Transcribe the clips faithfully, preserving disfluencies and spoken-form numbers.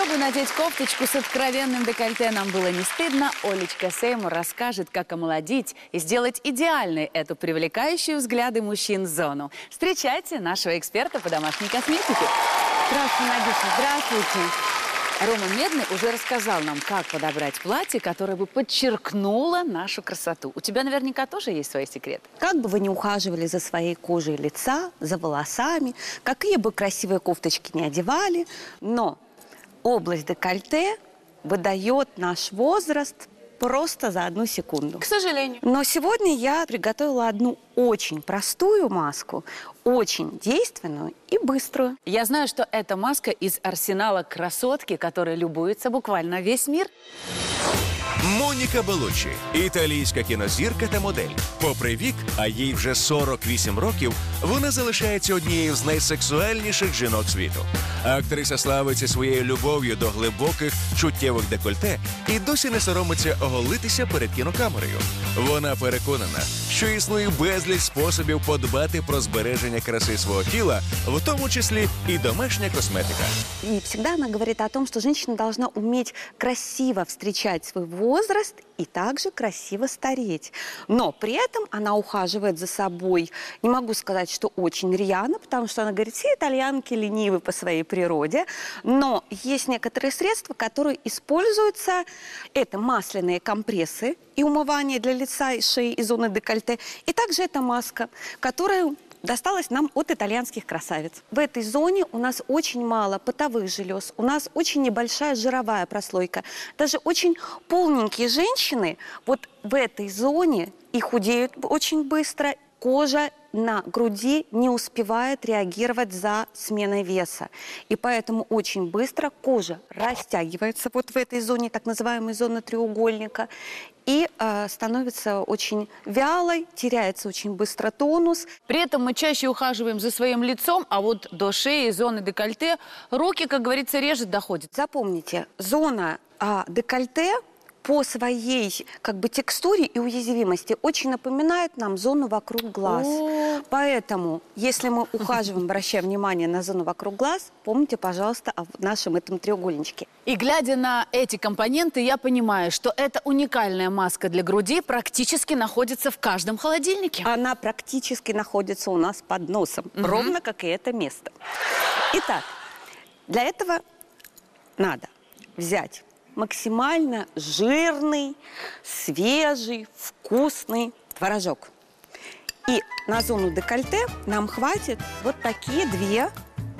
Чтобы надеть кофточку с откровенным декольте нам было не стыдно, Олечка Сеймур расскажет, как омолодить и сделать идеальной эту привлекающую взгляды мужчин зону. Встречайте нашего эксперта по домашней косметике. Здравствуйте, Надюша, здравствуйте. Рома Медный уже рассказал нам, как подобрать платье, которое бы подчеркнуло нашу красоту. У тебя наверняка тоже есть свои секреты. Как бы вы ни ухаживали за своей кожей лица, за волосами, какие бы красивые кофточки ни одевали, но область декольте выдает наш возраст просто за одну секунду. К сожалению. Но сегодня я приготовила одну очень простую маску, очень действенную и быструю. Я знаю, что это маска из арсенала красотки, которая любуется буквально весь мир. Моніка Белуччі – італійська кінозірка та модель. Попри вік, а їй вже сорок вісім років, вона залишається однією з найсексуальніших жінок світу. Актриса славиться своєю любов'ю до глибоких, чуттєвих декольте і досі не соромиться оголитися перед кінокамерою. Вона переконана, що існує безліч способів подбати про збереження краси свого тіла, в тому числі і домашня косметика. И всегда она говорит о том, что женщина должна уметь красиво встречать свой возраст и также красиво стареть. Но при этом она ухаживает за собой. Не могу сказать, что очень рьяно, потому что она говорит, все итальянки ленивы по своей природе. Но есть некоторые средства, которые используются. Это масляные компрессы и умывание для лица, и шеи, и зоны декольте. И также это маска, которая досталась нам от итальянских красавиц. В этой зоне у нас очень мало потовых желез, у нас очень небольшая жировая прослойка. Даже очень полненькие женщины вот в этой зоне и худеют очень быстро. Кожа на груди не успевает реагировать за сменой веса. И поэтому очень быстро кожа растягивается вот в этой зоне, так называемой зоны треугольника, и э, становится очень вялой, теряется очень быстро тонус. При этом мы чаще ухаживаем за своим лицом, а вот до шеи, зоны декольте, руки, как говорится, реже доходят. Запомните, зона э, декольте по своей как бы текстуре и уязвимости очень напоминает нам зону вокруг глаз. О. Поэтому, если мы ухаживаем, обращаем внимание на зону вокруг глаз, помните, пожалуйста, о нашем этом треугольничке. И глядя на эти компоненты, я понимаю, что эта уникальная маска для груди практически находится в каждом холодильнике. Она практически находится у нас под носом, Угу. ровно как и это место. Итак, для этого надо взять максимально жирный, свежий, вкусный творожок. И на зону декольте нам хватит вот такие две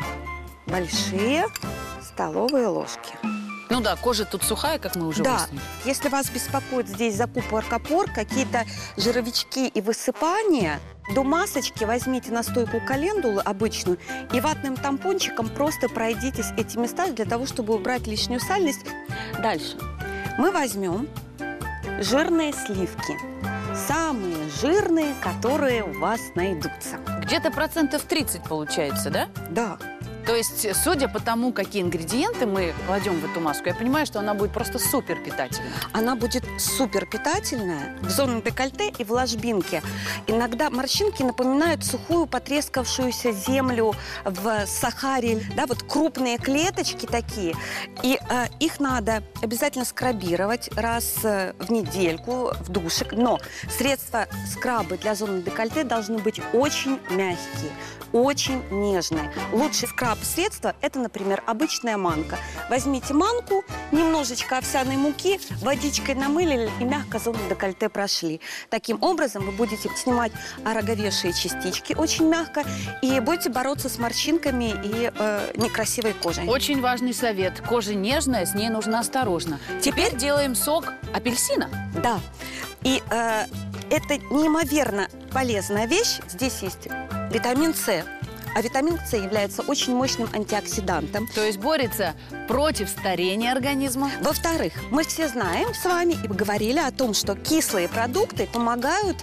большие столовые ложки. Ну да, кожа тут сухая, как мы уже Да, выяснили. если вас беспокоит здесь запупор-капор, какие-то жировички и высыпания, до масочки возьмите настойку календулы обычную и ватным тампончиком просто пройдитесь эти места для того, чтобы убрать лишнюю сальность. Дальше мы возьмем жирные сливки. Самые жирные, которые у вас найдутся. Где-то процентов тридцать получается, да? Да. То есть, судя по тому, какие ингредиенты мы кладем в эту маску, я понимаю, что она будет просто супер питательной. Она будет супер питательная в зоне декольте и в ложбинке. Иногда морщинки напоминают сухую потрескавшуюся землю в Сахаре. Да, вот крупные клеточки такие. И э, их надо обязательно скрабировать раз э, в недельку в душе. Но средства скрабы для зоны декольте должны быть очень мягкие, очень нежные. Лучший скраб средства – это, например, обычная манка. Возьмите манку, немножечко овсяной муки, водичкой намылили и мягко зону декольте прошли. Таким образом вы будете снимать ороговевшие частички очень мягко и будете бороться с морщинками и э, некрасивой кожей. Очень важный совет. Кожа нежная, с ней нужно осторожно. Теперь делаем сок апельсина. Да. И э, это неимоверно полезная вещь. Здесь есть витамин С. А витамин С является очень мощным антиоксидантом. То есть борется против старения организма. Во-вторых, мы все знаем с вами и говорили о том, что кислые продукты помогают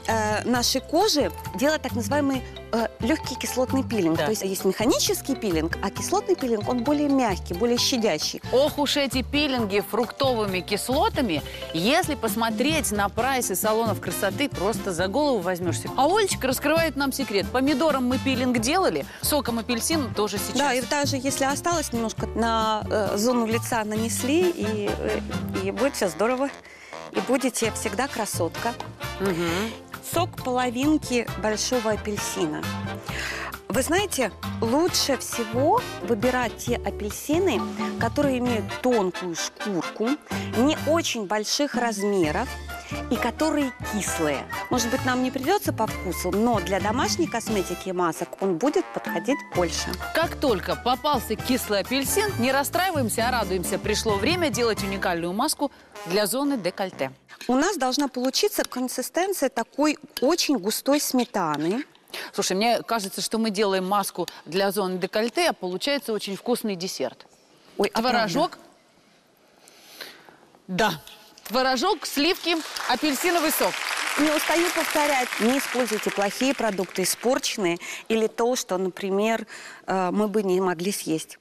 э, нашей кожи делать так называемый э, легкий кислотный пилинг. Да. То есть есть механический пилинг, а кислотный пилинг, он более мягкий, более щадящий. Ох уж эти пилинги фруктовыми кислотами. Если посмотреть на прайсы салонов красоты, просто за голову возьмешься. А Олечка раскрывает нам секрет. Помидором мы пилинг делали, соком апельсина тоже сейчас. Да, и даже если осталось немножко, на э, зону лица нанесли, и, э, и будет все здорово. И будете всегда красотка. Угу. Сок половинки большого апельсина. Вы знаете, лучше всего выбирать те апельсины, которые имеют тонкую шкурку, не очень больших размеров и которые кислые. Может быть, нам не придется по вкусу, но для домашней косметики и масок он будет подходить больше. Как только попался кислый апельсин, не расстраиваемся, а радуемся. Пришло время делать уникальную маску для зоны декольте. У нас должна получиться консистенция такой очень густой сметаны. Слушай, мне кажется, что мы делаем маску для зоны декольте, а получается очень вкусный десерт. Ой, а Творожок. Да. Творожок, сливки, апельсиновый сок. Не устаю повторять, не используйте плохие продукты, испорченные, или то, что, например, э, мы бы не могли съесть.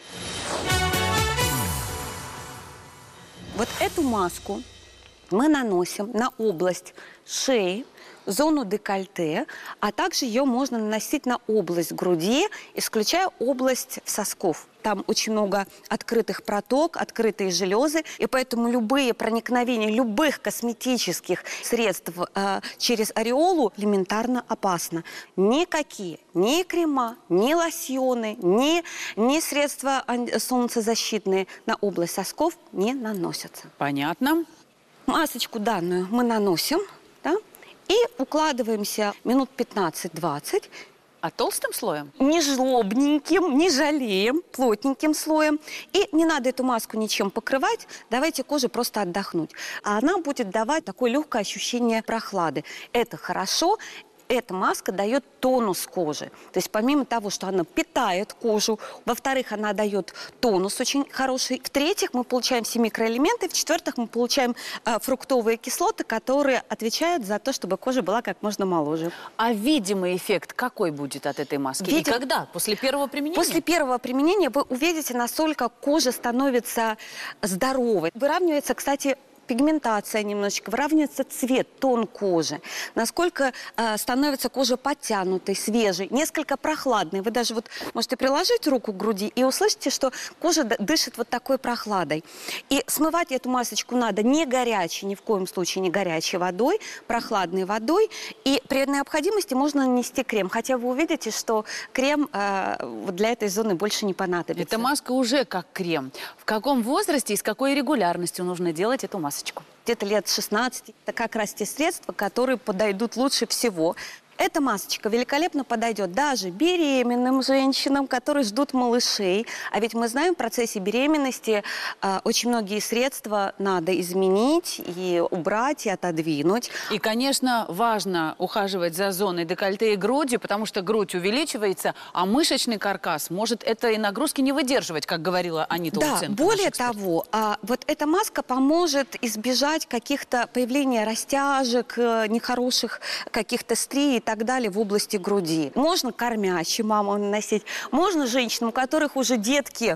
Вот эту маску мы наносим на область шеи, зону декольте, а также ее можно наносить на область груди, исключая область сосков. Там очень много открытых проток, открытые железы, и поэтому любые проникновения любых косметических средств э, через ореолу элементарно опасно. Никакие, ни крема, ни лосьоны, ни, ни средства солнцезащитные на область сосков не наносятся. Понятно. Масочку данную мы наносим, да, и укладываемся минут пятнадцать-двадцать. А толстым слоем? Не жлобненьким, не жалеем, плотненьким слоем. И не надо эту маску ничем покрывать, давайте коже просто отдохнуть. А она будет давать такое легкое ощущение прохлады. Это хорошо. Эта маска дает тонус кожи. То есть помимо того, что она питает кожу, во-вторых, она дает тонус очень хороший. В-третьих, мы получаем все микроэлементы. В-четвертых, мы получаем э, фруктовые кислоты, которые отвечают за то, чтобы кожа была как можно моложе. А видимый эффект какой будет от этой маски? Видим... И когда? После первого применения? После первого применения вы увидите, насколько кожа становится здоровой. Выравнивается, кстати, пигментация немножечко, выравнивается цвет, тон кожи, насколько э, становится кожа подтянутой, свежей, несколько прохладной. Вы даже вот можете приложить руку к груди и услышите, что кожа дышит вот такой прохладой. И смывать эту масочку надо не горячей, ни в коем случае не горячей водой, прохладной водой. И при необходимости можно нанести крем, хотя вы увидите, что крем э, для этой зоны больше не понадобится. Эта маска уже как крем. В каком возрасте и с какой регулярностью нужно делать эту масочку? Где-то лет шестнадцать. Это как раз те средства, которые подойдут лучше всего. Эта масочка великолепно подойдет даже беременным женщинам, которые ждут малышей. А ведь мы знаем, в процессе беременности э, очень многие средства надо изменить и убрать, и отодвинуть. И, конечно, важно ухаживать за зоной декольте и грудью, потому что грудь увеличивается, а мышечный каркас может этой нагрузки не выдерживать, как говорила Анита Да, Луценко. более того, а, вот эта маска поможет избежать каких-то появления растяжек, э, нехороших каких-то стрий и так далее в области груди. Можно кормящим мамам наносить, можно женщинам, у которых уже детки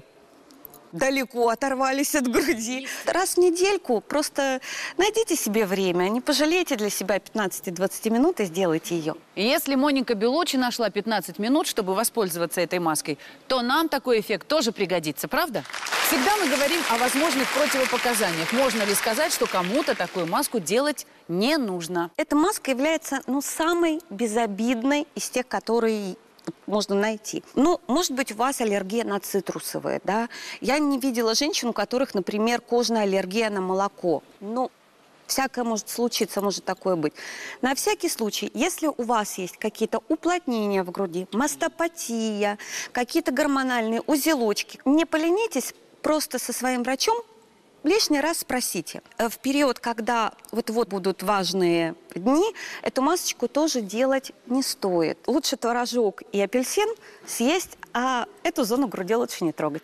далеко оторвались от груди. Раз в недельку просто найдите себе время, не пожалейте для себя пятнадцать-двадцать минут и сделайте ее. Если Моника Беллуччи нашла пятнадцать минут, чтобы воспользоваться этой маской, то нам такой эффект тоже пригодится, правда? Всегда мы говорим о возможных противопоказаниях. Можно ли сказать, что кому-то такую маску делать не нужно? Эта маска является, ну, самой безобидной из тех, которые можно найти. Ну, может быть, у вас аллергия на цитрусовые, да? Я не видела женщин, у которых, например, кожная аллергия на молоко. Ну, всякое может случиться, может такое быть. На всякий случай, если у вас есть какие-то уплотнения в груди, мастопатия, какие-то гормональные узелочки, не поленитесь, просто со своим врачом лишний раз спросите. В период, когда вот-вот будут важные дни, эту масочку тоже делать не стоит. Лучше творожок и апельсин съесть, а эту зону груди лучше не трогать.